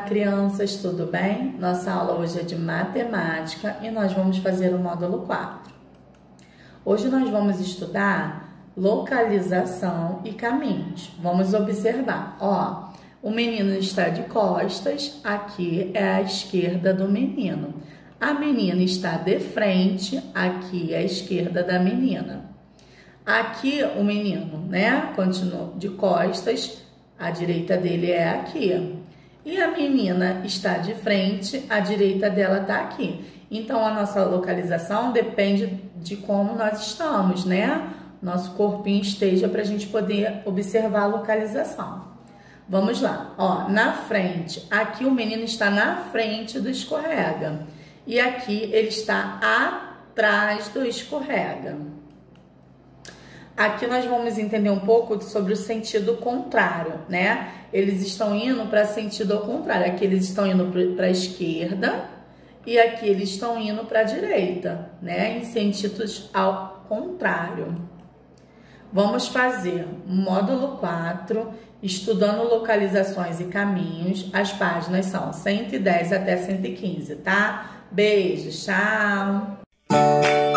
crianças, tudo bem? Nossa aula hoje é de matemática e nós vamos fazer o módulo 4. Hoje nós vamos estudar localização e caminhos. Vamos observar, ó, o menino está de costas, aqui é a esquerda do menino. A menina está de frente, aqui é a esquerda da menina. Aqui o menino, né, continua de costas, a direita dele é aqui. E a menina está de frente, a direita dela está aqui. Então, a nossa localização depende de como nós estamos, né? Nosso corpinho esteja para a gente poder observar a localização. Vamos lá, ó, na frente, aqui o menino está na frente do escorrega. E aqui ele está atrás do escorrega. Aqui nós vamos entender um pouco sobre o sentido contrário, né? Eles estão indo para sentido ao contrário. Aqui eles estão indo para a esquerda e aqui eles estão indo para a direita, né? Em sentidos ao contrário. Vamos fazer módulo 4, estudando localizações e caminhos. As páginas são 110 até 115, tá? Beijo, tchau!